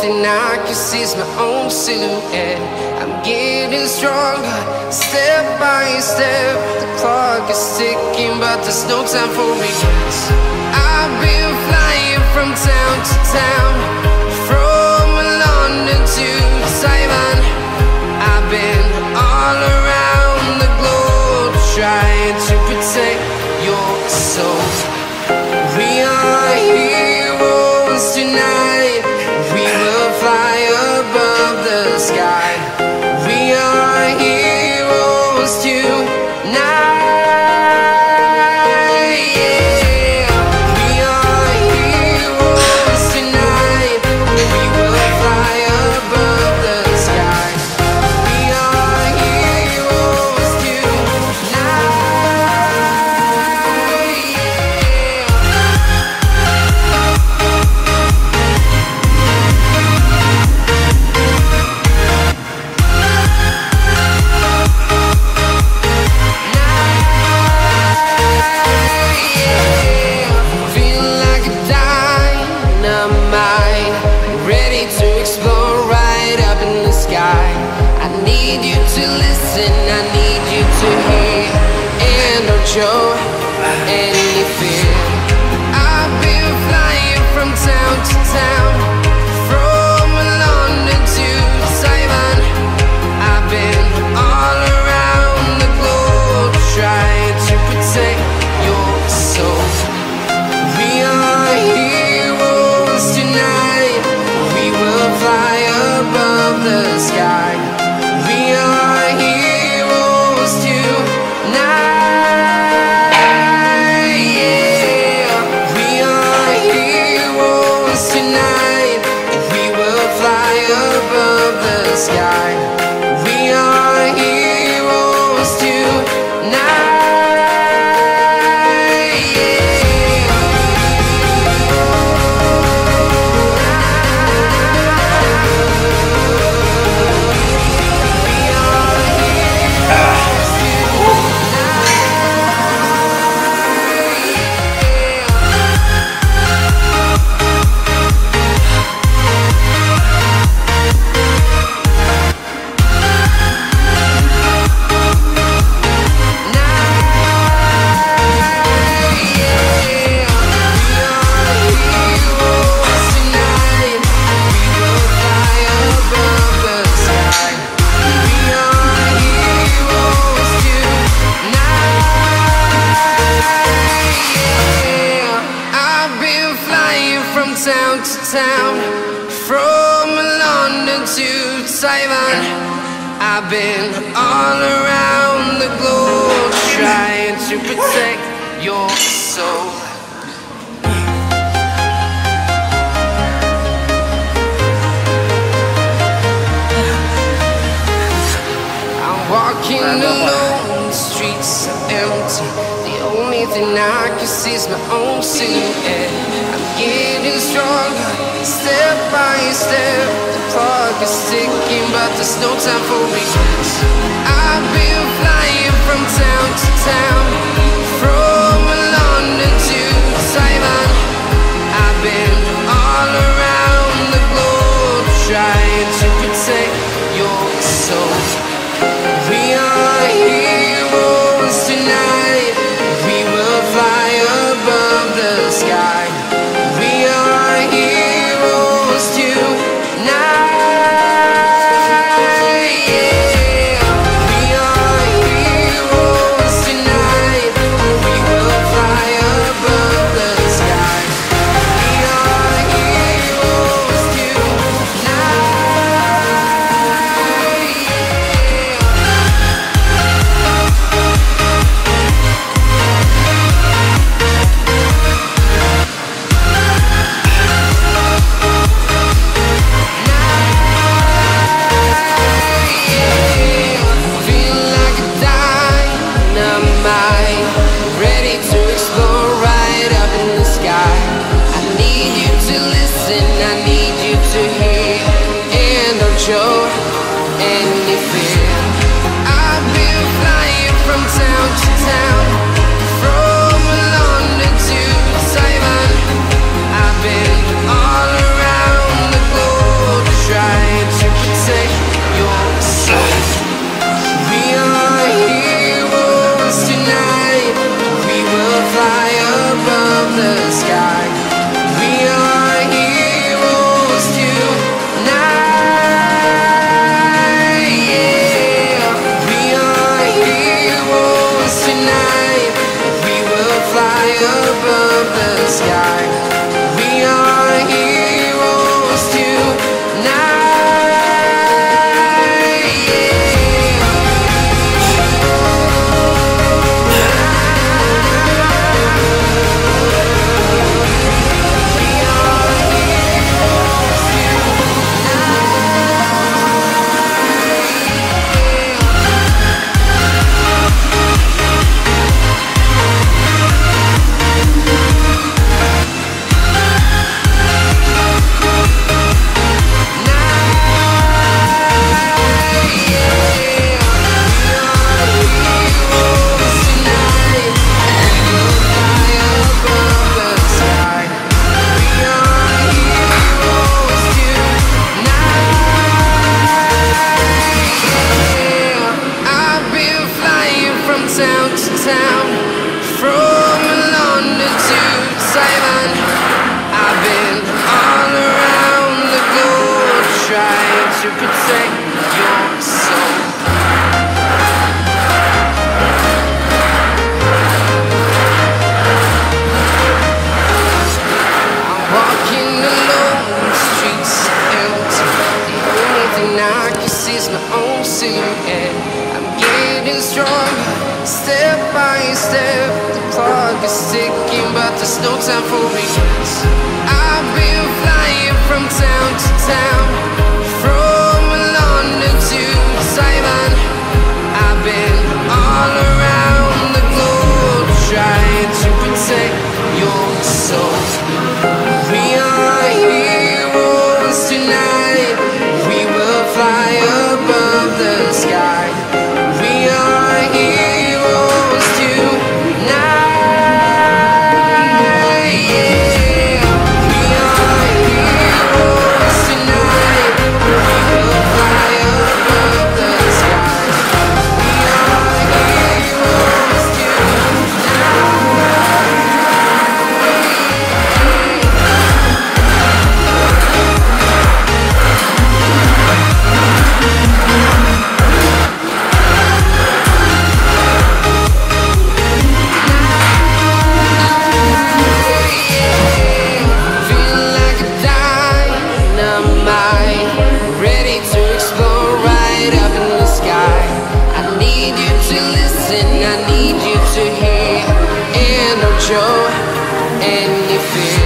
thing I can see is my own silhouette. I'm getting stronger, step by step. The clock is ticking, but there's no time for regrets. I've been flying from town to town, from London to Taiwan. I've been all around the globe, trying to protect your soul. We are heroes tonight. We will fly above the sky. We are heroes tonight. Yeah. We are heroes tonight. We will fly above the sky. We are heroes tonight. Show any fear. I've been flying from town to town, from London to Taiwan. I've been all around the globe, trying to protect your soul. We are heroes tonight. We will fly above the sky. We are heroes tonight. Sky. We are heroes tonight. Town to town, from London to Taiwan. I've been all around the globe, trying to protect your soul. I'm walking alone, the streets are empty. The only thing I can see is my own silhouette. I'm getting stronger, step by step. The clock is ticking, but there's no time for regrets. I've been flying from town to town, from London to Taiwan. I've been all around the globe, trying to protect your soul. We are heroes tonight. We will fly above the sky. We are heroes tonight. Yeah. We are heroes tonight. We will fly above the sky. We are heroes tonight. Yeah. town to town, from London to Taiwan. I've been all around the globe trying to protect your soul. I'm walking alone, the streets are empty. The only thing I can see is my own silhouette. I'm getting stronger, step by step. The clock is ticking, but there's no time for regrets. I've been flying from town to town, from London to Taiwan. I've been all around the globe trying to protect your soul. We are heroes tonight. We will fly above the sky. We are heroes tonight. Yeah. We are heroes tonight. We will fly above the sky. We are heroes feeling like a dynamite, ready to explore right up in the sky. I need you to listen, I need you to hear, and don't show any fear.